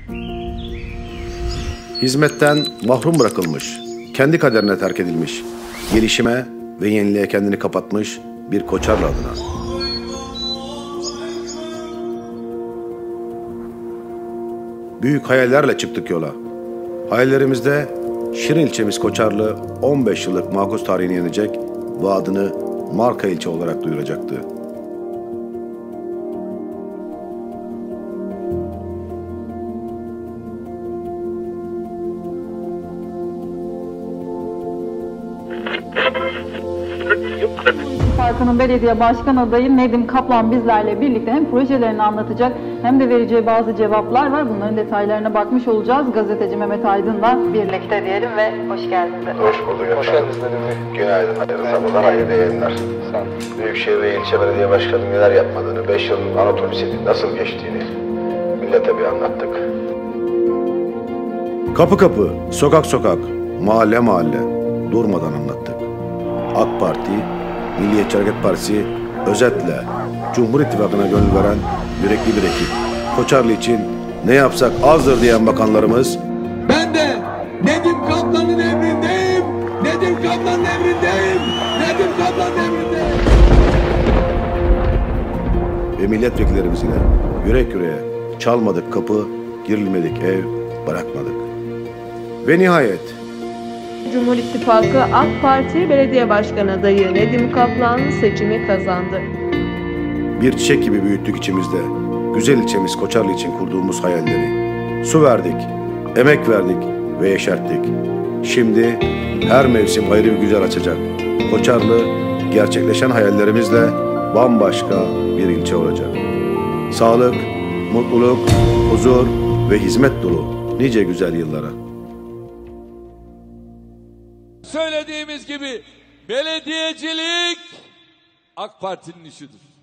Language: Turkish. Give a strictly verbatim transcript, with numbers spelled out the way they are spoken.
Hizmetten mahrum bırakılmış, kendi kaderine terk edilmiş, gelişime ve yeniliğe kendini kapatmış bir Koçarlı adına. Büyük hayallerle çıktık yola. Hayallerimizde Şirin ilçemiz Koçarlı on beş yıllık makus tarihini yenecek ve adını marka ilçe olarak duyuracaktı. Parkı'nın belediye başkan adayı Nedim Kaplan bizlerle birlikte hem projelerini anlatacak hem de vereceği bazı cevaplar var. Bunların detaylarına bakmış olacağız. Gazeteci Mehmet Aydın'la birlikte diyelim ve hoş geldiniz. Hoş bulduk efendim. Hoş geldiniz Nedim Bey. Günaydın. Hayırlı sabahlar, hayırlı yayınlar. Sağ olun. Büyükşehir ve ilçe belediye başkanı neler yapmadığını, beş yılın anatomisinin nasıl geçtiğini millete bir anlattık. Kapı kapı, sokak sokak, mahalle mahalle durmadan anlattık. AK Parti, Milliyetçi Hareket Partisi özetle Cumhur İttifakı'na gönül veren yürekli bir ekip. Koçarlı için ne yapsak azdır diyen bakanlarımız, ben de Nedim Kaplan'ın emrindeyim, Nedim Kaplan'ın emrindeyim, Nedim Kaplan'ın emrindeyim. Ve milletvekillerimiz ile yürek yüreğe çalmadık kapı, girilmedik ev bırakmadık. Ve nihayet Cumhur İttifakı AK Parti Belediye Başkanı adayı Nedim Kaplan seçimi kazandı. Bir çiçek gibi büyüttük içimizde güzel ilçemiz Koçarlı için kurduğumuz hayalleri. Su verdik, emek verdik ve yeşerttik. Şimdi her mevsim ayrı bir güzel açacak. Koçarlı gerçekleşen hayallerimizle bambaşka bir ilçe olacak. Sağlık, mutluluk, huzur ve hizmet dolu nice güzel yıllara. Söylediğimiz gibi belediyecilik AK Parti'nin işidir.